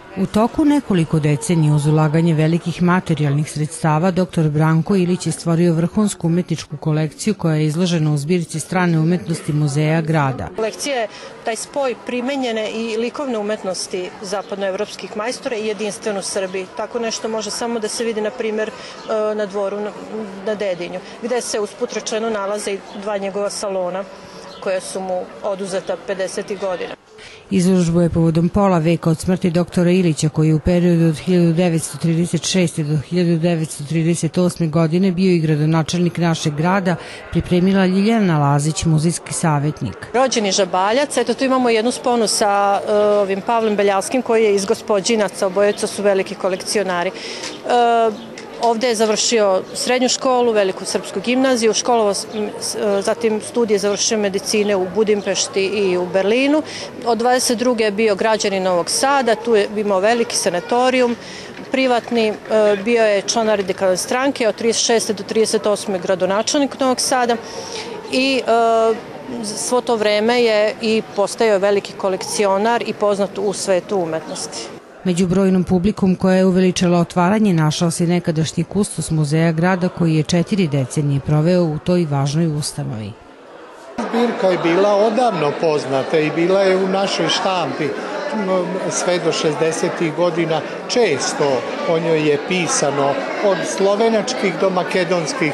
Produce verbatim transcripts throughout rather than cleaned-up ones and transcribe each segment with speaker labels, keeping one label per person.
Speaker 1: U toku nekoliko decenija uz ulaganje velikih materijalnih sredstava doktor Branko Ilić je stvorio vrhunsku umetničku kolekciju koja je izložena u zbirci strane umetnosti Muzeja grada.
Speaker 2: Kolekcija je taj spoj primenjene i likovne umetnosti zapadnoevropskih majstora i jedinstven u Srbiji. Tako nešto može samo da se vidi, na primjer, na dvoru na Dedinju, gde se usput rečeno nalaze i dva njegova salona koja su mu oduzeta pedesetih godina.
Speaker 1: Izložbu je povodom pola veka od smrti doktora Ilića, koji je u periodu od hiljadu devetsto trideset šeste. do hiljadu devetsto trideset osme. godine bio i gradonačelnik našeg grada, pripremila Ljiljana Lazić, muzejski savjetnik.
Speaker 2: Rođeni Žabaljac, eto tu imamo jednu sponu sa uh, ovim Pavlem Beljalskim koji je iz Gospođinaca, obojica su veliki kolekcionari. Uh, Ovde je završio srednju školu, Veliku srpsku gimnaziju, školovao, zatim studije završio medicine u Budimpešti i u Berlinu. Od dvadeset druge je bio građanin Novog Sada, tu je imao veliki sanatorijum, privatni, bio je član radikalne stranke od trideset šeste. do trideset osme. gradonačelnik Novog Sada i svo to vreme je i postao veliki kolekcionar i poznat u svetu umetnosti.
Speaker 1: Među brojnom publikom koja je uveličala otvaranje našao se nekadašnji kustos Muzeja grada koji je četiri decenije proveo u toj važnoj ustanovi.
Speaker 3: Zbirka je bila odavno poznata i bila je u našoj štampi sve do šezdesetih godina. Često o njoj je pisano od slovenačkih do makedonskih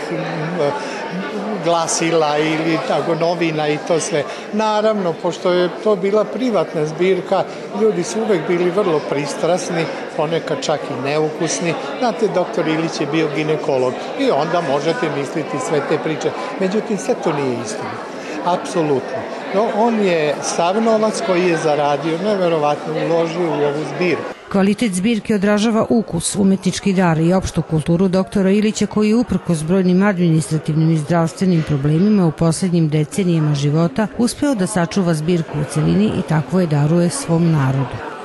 Speaker 3: glasila ili tako novina i to sve. Naravno, pošto je to bila privatna zbirka, ljudi su uvek bili vrlo pristrasni, ponekad čak i neukusni. Znate, doktor Ilić je bio ginekolog i onda možete misliti sve te priče. Međutim, sve to nije istina. Apsolutno. No, on je sav novac koji je zaradio, neverovatno uložio u ovu zbirku.
Speaker 1: Kvalitet zbirke odražava ukus, umetnički dar i opštu kulturu doktora Ilića koji je uprkos brojnim administrativnim i zdravstvenim problemima u poslednjim decenijama života uspeo da sačuva zbirku u celini i takvo je daruje svom narodu.